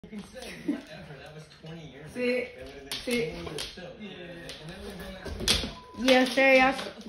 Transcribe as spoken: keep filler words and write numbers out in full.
You can say whatever. That was twenty years Sí, ago. It would have been sí. twenty years still. Yeah. And then we've been like, Yes, sir, yes.